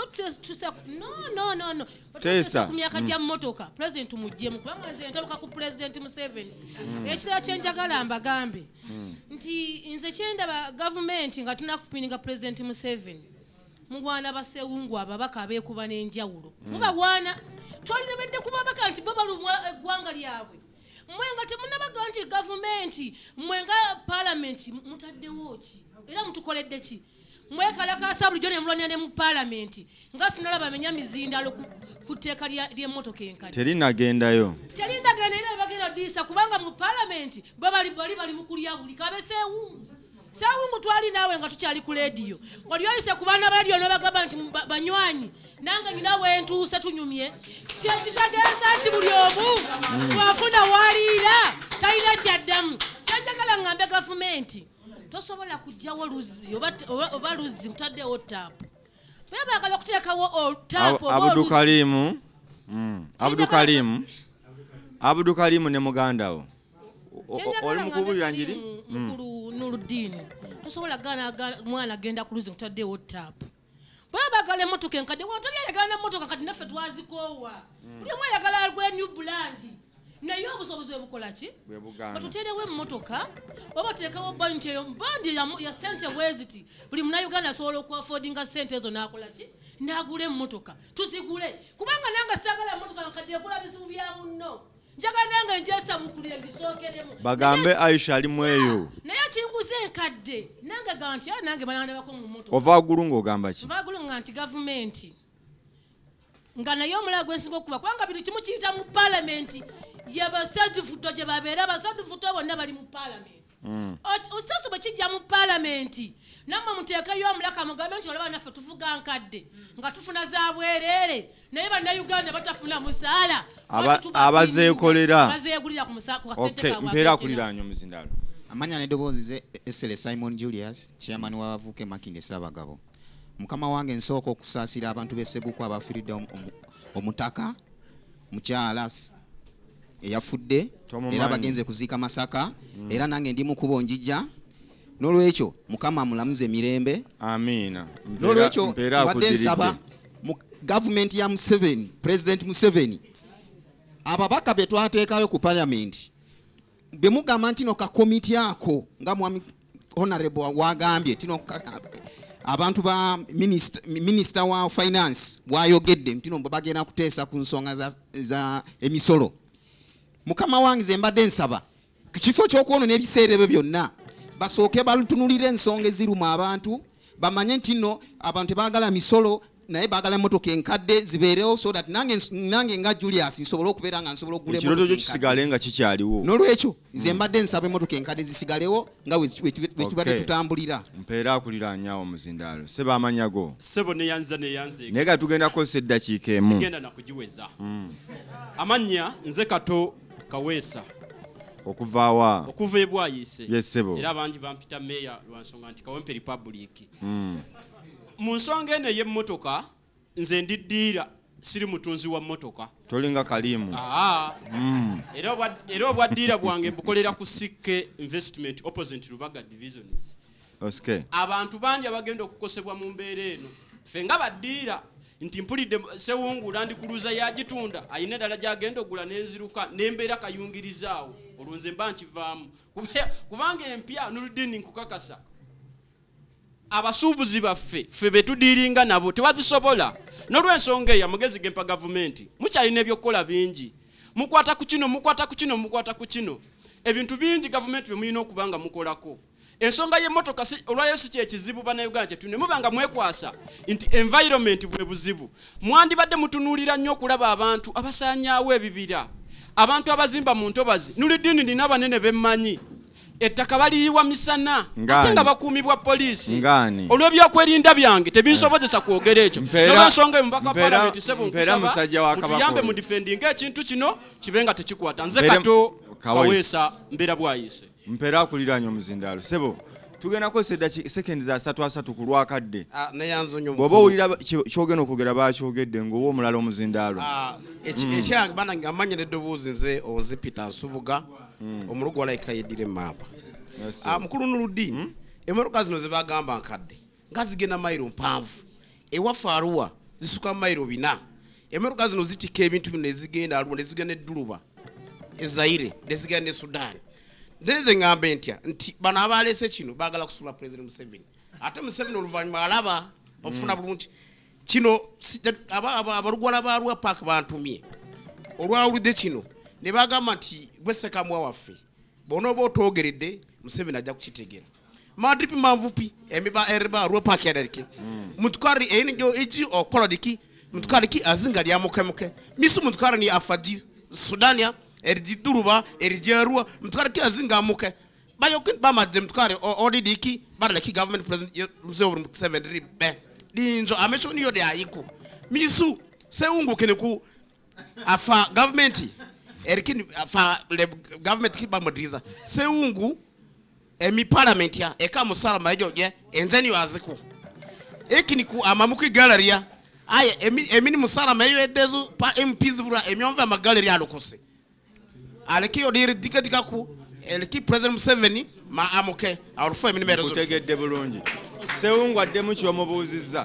No, no, no, no. Teesa. Ku myaka gya mmotoka president mujjemu kubanga nze ntabuka ku president Museveni. Ekirala kyenjagala mbagambe nti nze kyendaba gavumenti nga tunakupininga president Museveni. Mugwana basewungu ababaka abeekuba n'enjawulo. Mubawana twalibedde ku babaka nti bo balumwa eggwanga lyabwe. Mmwe nga temunabaga nti gavumenti mmwe nga palamenti mutaddewo ki era mutukoledde ki? mwekalakasa bulijjo ne mulwanira ne mu paalamenti nga sinalaba amenya mizindalo ku tteeka ly'emmotoka enkadde terinagendayo terindagenda era bagenda ddiisa kubanga mu paalamenti bali bali bali mu kulya buli kabe seewungu seewungu twali naawe nga tukyali ku leediyo wali oyise ku baana ba leediyo ne bagamba nti banywanyi nange nyina wentuuse tunyumye kyekitegeeza nti buli omu bwafuna waliira talina kyaddamu kyenjagala ngambe gavumenti tosobola kujjawo luzzi oba luzzi utaddewo taapu bwe baagala okuteekawo taapu abudukalimu abudukalimu abudukalimu ne mugandawo oli mukubulira njiri mukulu Nuruddin tosobola gana mwana agenda ku luzzi utaddewo taapu bwe baagala emmotoka enkadde watali ayagala n'emmotoka kati naffe twazikoowa buli omu ayagala gwe new brand naye obusobozi bukola ki batuteerewo emmotoka oba teekawo bandi eyo bandi ya sente weziti buli munauganda asobola okuafodinga sente ezo n'akola ki n'agula emmotoka tuzigule kubanga nange saagala emmotoka nkadde ekula bizibu bya munno njagala nange njesabukulire ngisookeremu bagambe Aisha ali mu eyo naye kinguze enkadde nange ga nti nange banandebako mu mmotoka ova ggulu ng'ogamba ki ova ggulu nga nti gavumenti nga naye omulala gwensinga okuba kubanga buli kimu kiyita mu paalamenti yabasadufuto gye babeera abasadufuto bonna bali mu paalamenti ositaso bwe kijja mu paalamenti nammwe muteekeyo omulaka mugambe nti olaba naffe tufuga nkadde nga tufuna za bwereere naye bannayuganda batafuna musaala abazeekolera bazeegulira ku kasente kaabwe mpeera akuliraanya omuzindalo amanya n'eddoboozi ze Esele Simon Julius chairman wa Bavuke Makinde Ssaabagabo mukama wange nsooka okusaasira abantu b'esseguko abafiiridde omutaka mukyala eyafudde era bagenze kuziika Masaka era nange ndi mukubo njijja n'olwekyo mukama amulamuze mirembe amiina n'olwekyo badde nsaba mu gavumenti ya Museveni president Museveni ababaka be twateekayo ku parliament be mugamba nti no ka komiti ako nga mwami honorable wagambye tino abantu ba minister minister wa finance bwayogedde ntino bagenda kuteesa ku nsonga za, za emisolo mukama wange ze mbadde nsaba kifo ky'okuwono n'ebiseera ebyo byonna basooke balutunulire ensonga eziruma abantu bamanye nti nno abantu baagala misolo naye baagala emmotoka enkadde zibeerewo so that nange nange nga Julius nsobola okubeera nga nsobola okugula emmotoka ekirooto kisigale nga kikyaliwo n'olwekyo nze mbadde nsaba emmotoka enkadde zisigalewo nga wekibadde tutambulira mpeera akuliraanyawo muzindaalo seba amanyago sebo neyanza neyanze naye nga tugenda kukozesa eddakiika emu sigenda nakugiweza amanya nze Kato Kaweesa okuvaawa okuva ebwayise yesebo era abangi bampita meya lwansonga nti Kawempe Republic mu nsonga eno y'emmotoka nze ndiddiira siri mutunzi wa mmotoka tolinga Kalimu era obwaddiira bwange bukolera ku Sikke Investment opposite Lubaga Divisions abantu bangi abagenda okukosebwa mu mbeera eno ffe nga baddiira nti mpulidde Sewungu landikuluza yagitunda ayina eddala gyagenda ogula n'enziruka n'embeera kayungirizaawo olwo nze mba nkivaamu kubanga empya Nuruddin nkukakasa abasuubuzi baffe ffe betudiiringa nabo tebazisobola n'olw'ensonga eyo amagezi gempa gavumenti mukyalina ebyokukola bingi mukwata ku kino mukwata ku kino mukwata ku kino ebintu bingi gavumenti bye mulina okuba nga mukolako ensonga y'emmotoka olwayo si kyekizibu bannayuganda kyetu ne muba nga mwekwasa nti environment bwe buzibu mwandibadde mutunuulira nnyo okulaba abantu abasaanyaawo ebibira abantu abazimba mu ntobazi Nuruddin nina abanene bemmanyi ettaka baliyiwa misana ate nga bakuumibwa poliisi olw'ebyokwerinda byange tebinsobozesa kwogera ekyo n'olwensonga eyo mubaka wa palamenti sebo nkusaba mutuyambe mu defendinga ekintu kino kibe nga tekikwata nze Kato Kaweesa mbeera bwayise mpeera akuliraanya omuzindaalo sebo tugenda kozesa sekendi za asatu asatu ku lwakadde bw'oba owulira kyogenda okwogera bakyogedde ng'oba omulala omuzindaalo ekyange bana amanya n'eddoboozi nze ozi Peter Nsubuga omulugu walayika yeddira emaapa mukulu Nuruddin emmotoka zino ze bagamba nkadde nga zigenda mayiro mpanvu ewaffe Arua zisuka mayiro bina emmotoka zino zitika ebintu bino nezigenda Arua nezigenda edduluba ezaire nezigenda ne Sudan nze ngambe ntya nti bano abaleese kino baagala kusula President Museveni ate Museveni oluvannyuma alaba okufuna bulungi kino abalugwala ba Arua Park bantumye olwawulidde kino ne bagamba nti gwe Ssekamwa waffe bw'onooba otwogeredde Museveni ajja kukitegera madripi manvupi emiba erba ropa kederki mutkari eni jo eji o kolodiki mutkari ki azinga ya muke muke misu mutkari ni afadi Sudania erji duruba erji arua mutkari ki azinga muke bayokin ba madem mutkari odidiki barle ki government president mzee seven ribe dinzo amecho niyo de ayiko misu se ungu keneku afa government erikini afa le government ki ba modriza se ungu emi parliament ya eka musala majo je enzeni waziko ekini ku amamuki galleria aye emi emi musala mayo edezu pa M Ps vura emi onva ma galleria lokose aleki odire dika dika ku eleki president Museveni ma amuke awurfo emi nimero zo kutegedde bulungi seungu adde mu kyo mubuziza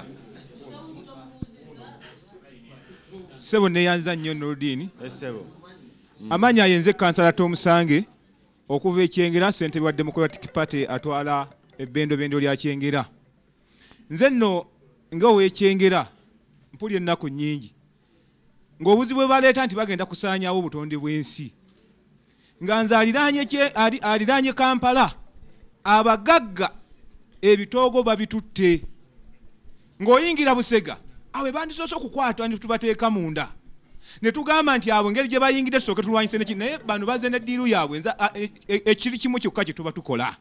sebo ne yanza nnyo Nordini esebo amanya yenze kansala Tomusange okuva ekyengera ssentebe wa Democratic Party atwala ebbendo bendo lya kyengera nze nno nga owekyengera mpuli ennaku nnyingi ng'obuzibu bwe baleeta nti bagenda kusaanyawo obutonde bw'ensi nga nze aliraanye Kampala abagagga ebitoogo babitutte ng'oyingira Busega awe bandisoose okukwata ndi tubateeka munda ne tugamba nti abo ngeri gye bayingidde tusooke tulwanyise neki naye bano baze n'eddiiru yaabwe nza ekiri kimu kyokka kye tuba tukola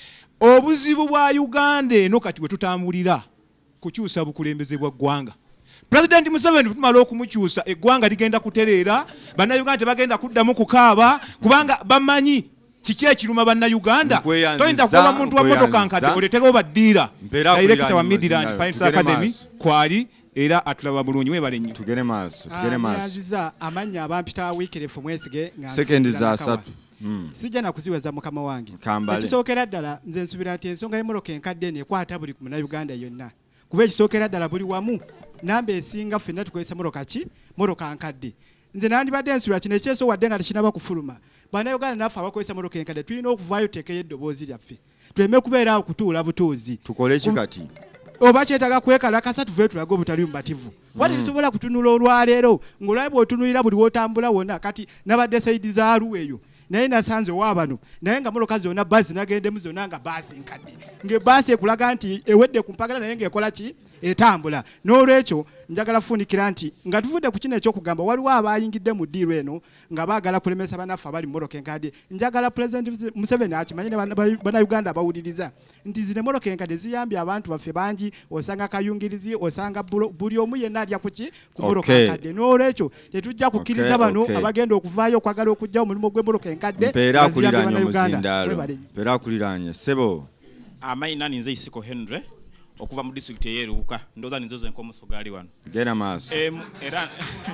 obuzibu bwa Uganda eno kati bwe tutambulira kukyusa bukulembeze bwa ggwanga President Museveni tumala okumukyusa eggwanga ligenda kutereera bannayuganda tebagenda kuddamu kukaaba kubanga bamanyi kiki ekiruma bannayuganda toyinza kuba muntu wa motoka nkadde oletegewo baddiira director wa Midland Pines Academy kwali era atulaba bulungi webale nnyo tugere maaso tugere maaso yaziza amanya abampita wikirefu mwesige nga sekendi za asatu sijja nakuziweza mukama wange ekisookera ddala nze nsubira nti ensonga y'emmotoka enkadde eno ekwata buli ku munnayuganda yonna kuba ekisookera ddala buli wamu namba esinga ffenna tukozesa motoka ki motoka nkadde nze nandibadde ensubira kino ekyeso wadde nga tekinaba kufuluma bannayuganda naffe abakozesa motoka enkadde tulina okuvaayo tuteekeyo eddoboozi lyaffe tuleme kubeera awo kutuula butuuzi tukole ki kati oba kyetaaga kwekalakasa tuve tulaga obutali mubativu wati tusobola kutunula olwaleero ng'olwaye bw'otunulira buli wotambula wonna kati nabadde saidi za Arua eyo naye nasanze waabano naye nga motoka zonna baasi nagendemu zonna nga baasi nkadde ng'ebbaasi ekulaga nti ewedde ku mpagala naye ng'ekola ki etambula n'olwekyo njagala fuunikira nti nga tuvudde ku kino ekyokugamba waliwo abayingidde mu ddiiro eno nga baagala kulemesa bannaffe abali mu motoka enkadde njagala President Museveni akimanye ne bannayuganda abawuliriza nti zino motoka enkadde ziyambye abantu baffe bangi osanga kayungirizi osanga buli omu yenna alya kuki ku motoka enkadde n'olwekyo tetujja kukkiriza bano abagenda okuvaayo okwagala okugyawo omulimu gw'emmotoka enkadde mpeera akuliranye omuzindaalo mpeera akuliranye sebo amayina ninze Isiko Henry okuva mu district eyeruuka ndoza ninzo zenko musogali wano gena maaso em era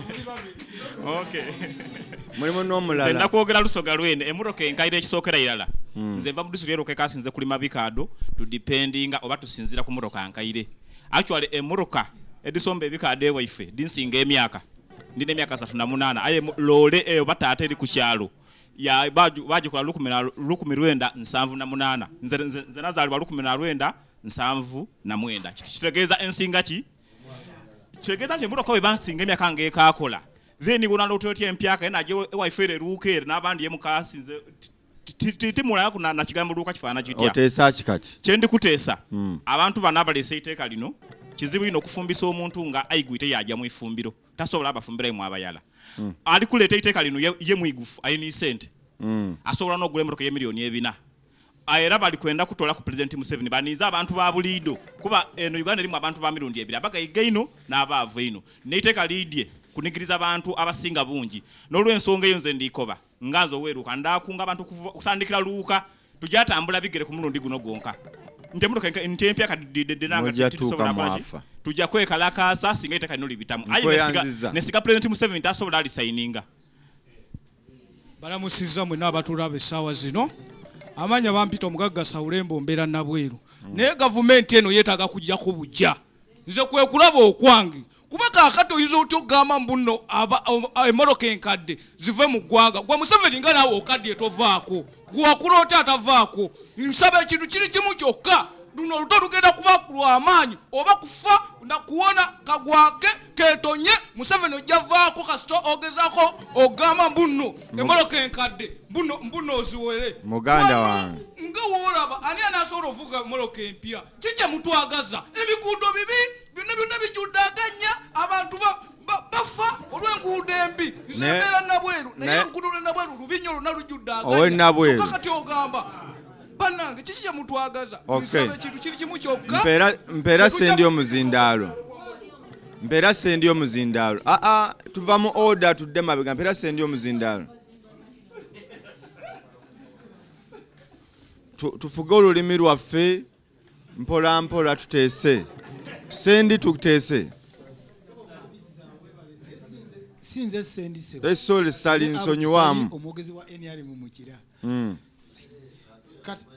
okay mulimo n'omulala nda kwogera lusoga lwene emuroke enkaire ekisookera irala nze mva mu district eyeruuka kasinze kulima bikado to dependinga oba tusinzira ku muroka nkaire actually emuroka edisombe bikado ewaife dinsinga emyaka ndine emyaka asatu na munana aye lole eyo bataate eri ku kyalo ya baju baje kola lukumi lwenda nsanvu na munana nze nze nazalibwa lukumi na lwenda nsanvu na mwenda kitegeeza ensinga ki kitegeeza nti mbuto ko bansinga emyaka ngeka akola then gona lototi empyaka ena je wifi ruukere n'abandi yemukasi nze titimula kuna na kigambo luka kifana kitya otesa kikati kyendi kuteesa abantu banabalese iteeka lino kizibu ino kufumbisa omuntu nga ayigwite yaja mu ifumbiro tasobola abafumbira mu abayala ali kuleta iteeka lino ye muigufu ayini sente asobola no gule motoka ye milioni ebina ayera bali kwenda kutola ku President Museveni baniza abantu ba bulido kuba eno Uganda limu abantu ba mirundi ebira abaga igaino n'abaavu ino neiteeka lidye kunigiriza abantu abasinga bungi n'olwensonga eyo nze ndikoba nganzo weruka ndakunga abantu kutandikira luuka tujatambula bigere ku mulundi guno gonka ntemuruka ntempya kadide nanga tusobola kolaki tujja kwekalakasa singa iteeka lino libitamu ayi nesiga nesiga President Museveni tasobola ali signinga balamusizza mwe n'abatulabe essaawa zino amanya bampita omugagga Saulembo mbeera nabweru naye gavumenti eno yeetaaga kujja ku bujja nze kwe kulaba okwange kuba kaakati oyinza otya okugamba mbuno emmotoka enkadde zive mu ggwanga gwe Museveni nga naawe okadde tovaako gwe wakuloota atavaako nsaba ekintu kiri kimu kyokka luno luto lugenda kuba lwa amaanyi oba kufa nakuwona kagwake ketonye Museveni ojjavaako kasito ogezaako ogamba mbuno emmoloka enkadde mbuno mbuno oziwere muganda wange nga woolaba ani anaasobola ovuga emmoloka empya kikye mutwagaza ebiguudo bibi byonna byonna bijjuddaganya abantu bafa olw'enguudo embi zembeera nabweru naye oluguudo lwenabweru lubi nnyo lwonna lujjuddaganya kati ogamba bannange kiki kye mutwagaza nsaba ekintu kiri kimu kyokka mpeera sendi omuzindaalo mpeera sendi omuzindaalo aa tuva mu order tudde mabega mpeera sendi omuzindaalo tufuge olulimi lwaffe mpola mpola tuteese sendi tuteese sinze sendi se esole sali nsonyiwamu omwogezi wa N R M mukira kati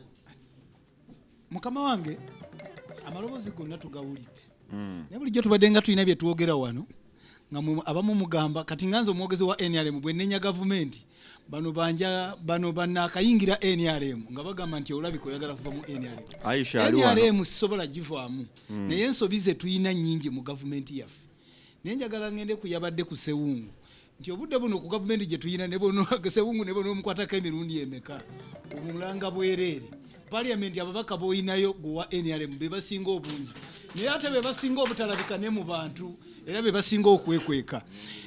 mukama wange amaloboozi gonna tugawulidde naye bulijjo tubadde nga tulina bye twogera wano nga abamu mugamba kati nganze omwogezi wa N R M bwe nenya gavumenti bano banja bano bannakayingira N R M nga bagamba nti olabika oyagala kuva mu N R M N R M sisobola givaamu naye ensobi ze tuyina nnyingi mu gavumenti yaffe naye njagala ngende kuyabadde ku Sewungu nti obudde buno ku gavumenti gye tuyina ne bono Sewungu ne bono omukwatako emirundi emeka omulanga bwereere parliament ababaka boyinayo gwa N R M be basinga obungi naye ate be basinga obutalabika ne mu bantu era be basinga okwekweka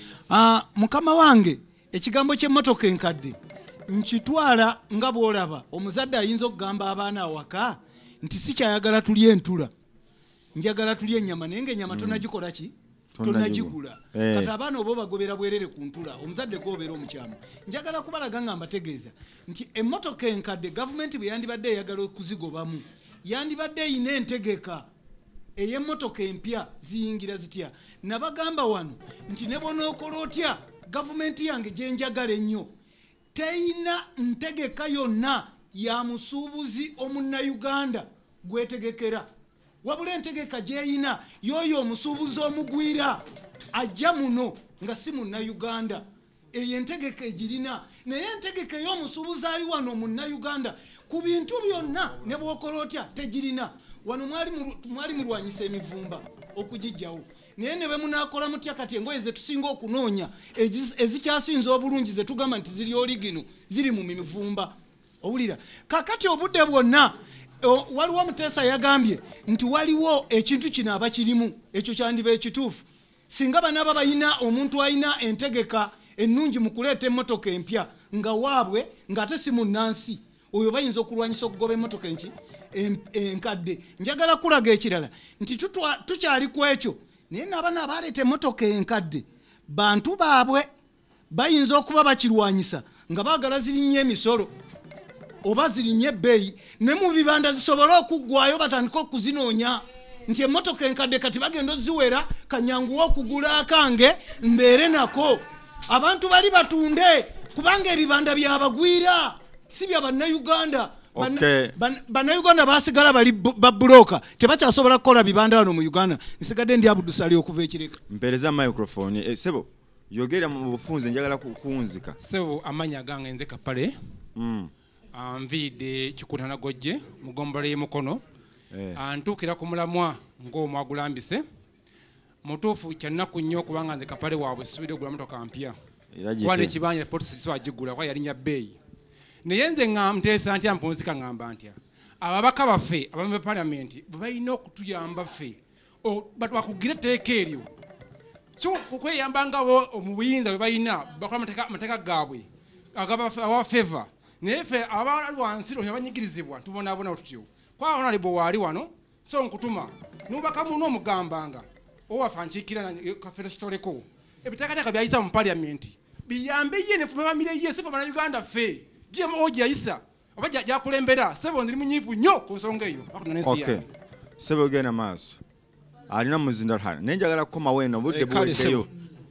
ah mukama wange ekigambo ky'emmotoka enkadde nkitwala nga bwolaba omuzadde ayinza okugamba abaana awaka nti si kyayagala tulye entula njagala tulye ennyama naye ng'ennyama tonagikola ki tonagigula kati abaana oba bagobera bwerere ku ntula omuzadde gobeera omukyama njagala kubalaga nga mbategeeza nti emmotoka enkadde gavumenti bwe yandibadde eyagala okuzigobamu yandibadde eyina entegeka ey'emmotoka empya ziyingira zitya nabagamba wano nti ne bonookola otya gavumenti yange gye njagala ennyo teyina ntegeka yonna ya musuubuzi omunnayuganda gwetegekera wabula entegeka gyeyina yoyo omusuubuzi omugwira ajja muno nga si munnayuganda eyo entegeka egirina naye entegeka ey'omusuubuzi ali wano munnayuganda ku bintu byonna ne bwokola otya tegirina wano mwali mulwanyisa emivumba okugijjawo naye ne bwe munaakola mutya kati engoye ze tusinga okunoonya ezikyasinza obulungi ze tugamba nti ziri oligino ziri mu mivumba owulira kakati obudde bwonna waliwo Muteesa yagambye nti waliwo ekintu kino abakirimu ekyo kyandiba ekituufu singa banaaba bayina omuntu ayina entegeka ennungi mu kuleeta emmotoka empya nga waabwe ng'ate si munnansi oyo bayinza okulwanyisa okugoba emmotoka enki enkadde njagala kulaga ekirala nti tukyali ku ekyo naye n'abaana abaleeta emmotoka enkadde bantu baabwe bayinza okuba bakirwanyisa nga baagala zirinnye emisolo oba zirinnye ebbeeyi ne mu bibanda zisobole okuggwayo batandika okuzinoonya nti emmotoka enkadde kati bagenda oziwera kanyanguwa okugula akange mbeere nako abantu bali batunde kubanga ebibanda byabagwira si bya bannayuganda bannayuganda basigala bali babuloka tebakyasobola kukola bibanda wano mu Uganda nsigadde ndi Abudusali okuva ekireka mpereza microphone eh, sebo yogera mu bufunze njagala kukunzika sebo amanya gange nze kapale mm. anvide kikutana gojje mugombole mukono eh. antukira ku mulamwa ng'omwagulambise mutuufu kyannaku nnyo kubanga nze kapale waabwe sibire ogula motoka mpya kwane kibanja potisi wagigula kwa yalinya bbeeyi naye nze nga Muteesa ntya mpunzika ngamba ntya ababaka baffe abamu ba parliament balina okutuyamba ffe bakugire etteeka eryo so kweyambangabo mu buyinza bwe balina bakola amateeka gaabwe awa feva naye ffe abali wansi banyigirizibwa tubonaabona tutyo kwa honorable waali wano so nkutuma nubaka muno omugambanga owafa nkiikira kafeero kitoleko ebiteekateeka byayisa mu parliament biyambe ye nefuna bamire ye sefe bannayuganda ffe gmo gyayisa oba gyakulembera sebo ndiri munyiivu nnyo ku nsonga eyo okay sebo ogenda maaso alina muzindalo hano naye njagala kukomawo eno budde buweddeyo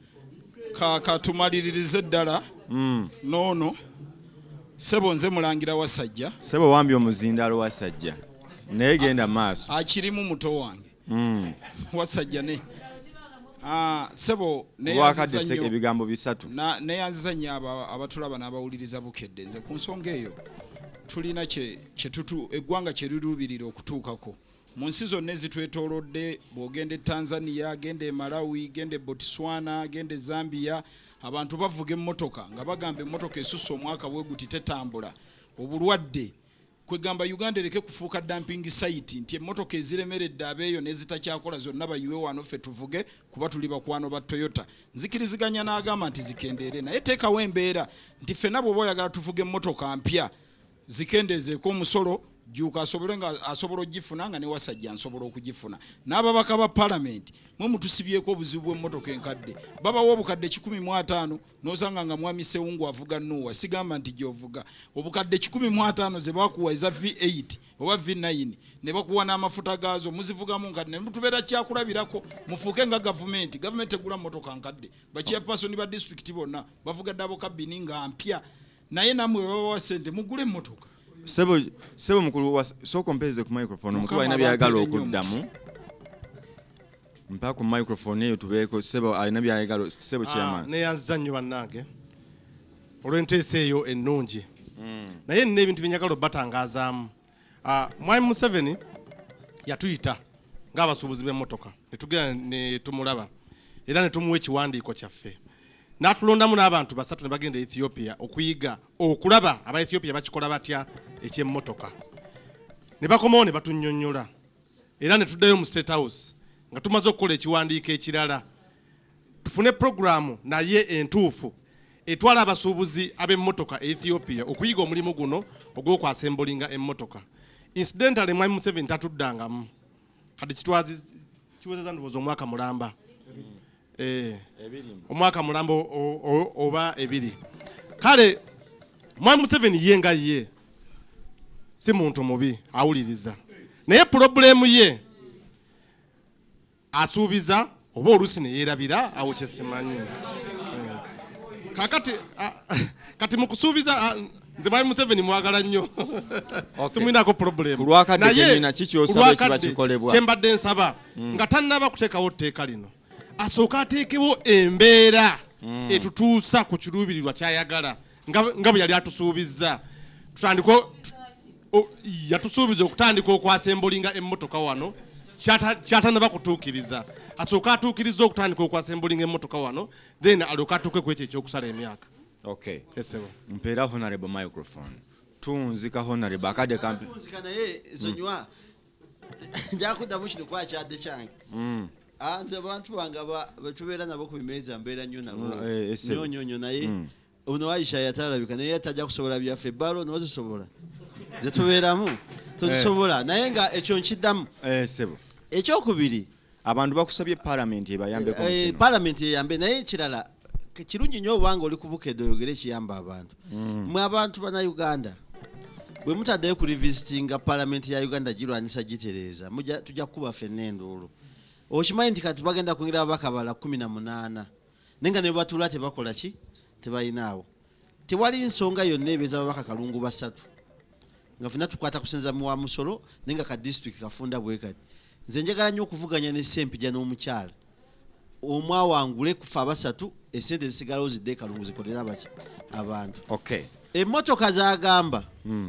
katumaliririze eddala noono sebo nze mulangira wasajja sebo wambye omuzindalo wasajja naye genda maaso akirimu muto wange wasajja ne Ah, sebo neyanziza nnyo ebigambo bisatu neyanziza nnyo abatulaba n'abawuliriza bukedde nze ku nsonga eyo tulina kye tutu eggwanga kye liruubirira okutuukako mu nsi zonna ezitwetoolodde bw'ogenda e Tanzania genda e Malawi genda e Botswana genda e Zambia abantu bavuga emmotoka nga bagamba emmotoka esusse omwaka bwe guti tetambula obulwadde kwegamba Uganda ereke kufuuka dumping site nti emmotoka eziremeredde abeeyo n'ezitakyakola zonna bayiwe wano ffe tuvuge kuba tuli bakwano ba Toyota nzikiriziganya n'agamba nti zikendeere naye teekawo embeera nti ffenna bw'oba oyagala tuvuge emmotoka mpya zikendeezeeko omusolo juuka asobole nga asobola ogifuna nga ne Wasajja nsobola okugifuna n'ababaka ba palamenti mwe mutusibyeko obuzibu bw'emmotoka enkadde babawo obukadde kikumi mu ataano n'osanga nga mwami Sewungu avuga Nuwa sigamba nti gy'ovuga obukadde kikumi mu ataano ze bakuwa eza V eight oba V nine ne bakuwa n'amafuta gaazo muzivugamu nkadde ne mutubeera kyakulabirako mufuuke nga gavumenti gavumenti egula mmotoka nkadde bachairpersoni ba disitulikiti bonna bavuga dabo kabini nga mpya naye namwe babawa ssente mugule emmotoka Sebo sebo mukulu wa soko mpeze ku microphone mukulu alina byayagala okuddamu mpa ku microphone eyo tubeeko sebo alina byayagala sebo chairman ne yanzanyo bannange olwenteesa eyo ennungi naye nina ebintu byenyagala obatangazaamu mwami Museveni yatuyita ng'abasuubuzi b'emmotoka ne tugenda ne tumulaba era ne tumuwa ekiwandiiko kyaffe n'atulondamu n'abantu basatu ne bagenda Ethiopia okuyiga okulaba aba Ethiopia bakikola batya ekyemmotoka ne bakomawo ne batunnyonnyola era ne tuddayo mu State House nga tumaze okukola ekiwandiiko ekirala tufune programu naye entuufu etwala abasuubuzi ab'emmotoka Ethiopia okuyiga omulimu guno ogw'okwasembolinga emmotoka incidentally mwami Museveni tatuddangamu kati kitwazi kiwezeza ndowooza omwaka mulamba eh omwaka mulambo oba ebiri kale mwami Museveni ye nga ye si muntu mubi awuliriza naye problemu ye asuubiza oba olusi ne yeerabira awo kyesimanyi kakati kati mu kusuubiza nze mwami Museveni mwagala nnyo simwinako problemu naye kyembadde nsaba nga tannaba kuteekawo tteeka lino asooka ateekewo embeera etutuusa ku kiruubirirwa kyayagala nga bwe yali atusuubizza tutandiko yatusuubiza okutandika okwasembolinga emmotoka wano kyatanaba kutuukiriza asooka atuukiriza okutandika okwasembolinga emmotoka wano then alyoka atuuke ku ekyo ekyokusala emyaka okay mpeera honorable microphone tunzika honorable akadde kampi tunzika naye zonywa njakuddamu kino kwakyadde kyange anze abantu bange betubeera nabo ku bimeeza mbeera nnyo nabo nyonyonyo naye ono Aisha yatalabika naye tajja kusobola byaffe ebbalo nozisobola ze tubeeramu tozisobola naye nga ekyo nkiddamu ekyokubiri abantu bakusabye palamenti ebayambeko palamenti eyambe naye ekirala kirungi nnyo obanga oli kubukedde oyogere ekiyamba abantu mwe abantu bana Uganda bwe mutaddeyo ku revisitinga palamenti ya Uganda girwanisa gitereeza tujja kukuba ffenna enduulu okimanyi nti kati bagenda kuingira ababaka bala kumi na munaana nenga ne batula tebakola ki tebayinaawo tewali nsonga yonna ebeeza ababaka kalungu basatu nga ffenna tukwata kusinza mu wa musolo nenga ka district kafunda bwe kati nze njagala nnyo okuvuganya ne Sempija n'omukyala omwawangule kufa abasatu esente zisigalawo zidde kalungu zikolera baki abantu okay emmotoka zagamba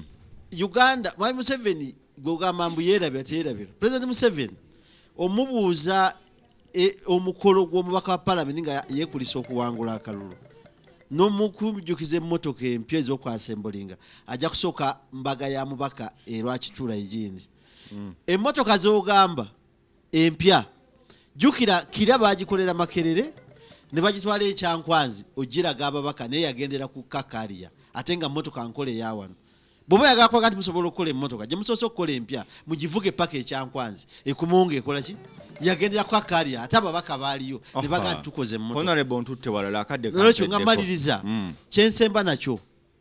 Uganda mwami Museveni gogamba mbu yeerabira teyeerabira President Museveni omubuuza omukolo gw'omubaka wa palamenti nga yeekulisa okuwangula akalulu n'omukujjukiza emmotoka empya ez'okwasembolinga ajja kusooka mbaga ya mubaka erwakituula egindi emmotoka z'ogamba empya jjukira kira baagikolera Makerere ne bagitwala ekyankwanzi ogiraga ababaka naye yagendera ku Kakaliya ate nga mmotoka nkole ya wano bw'oba yagala kwaga nti musobola okukola emmotoka gye musoose okukola empya mugivuge paka ekyankwanzi ekumunga ekola ki yagendera ku Kakaliya ate ababaka baaliyo ne baga nti tukoze emmotokaolwekyo nga maliriza kyensemba nakyo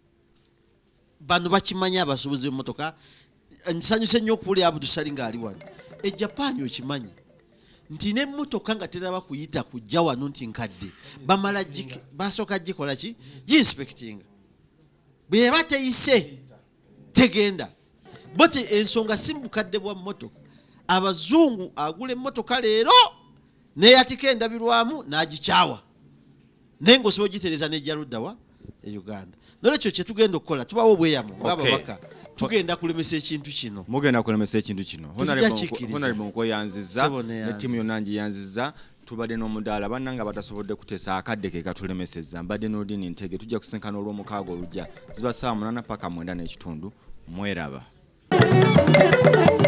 bano bakimanya abasuubuzi b'emmotoka nsanyuse nnyo okuwulira Abdusali ng'ali wano e Japan okimanyi nti n'emmotoka nga teraba kuyita kujja wano nti nkadde bamala basooka gikola ki ginspectinga bweba teyise tegenda bote ensonga simbukadde bwa mmotoka abazungu agula emmotoka leero neyatika endabirwamu n'agikyawa naye ng'osobola ogitereeza n'ejjaluddawa e Uganda nolekyo kye tugenda okukola tubawo bweyamo Okay. ng'ababaka tugenda kulemesa ekintu kino mugenda kulemesa ekintu kino Tetujakikkiriza. honorable nkoyanziza Sebo ne yanziza. ne tiimu yonna ngiyanziza tubadde n'omudaala bannanga batasobodde kuteesa akadde ke katulemesezza mbadde n'odini ntege tujja kusinkana olw'omukaaga olujja ziba ssaawa munaana paka mwenda n'ekitundu mweraba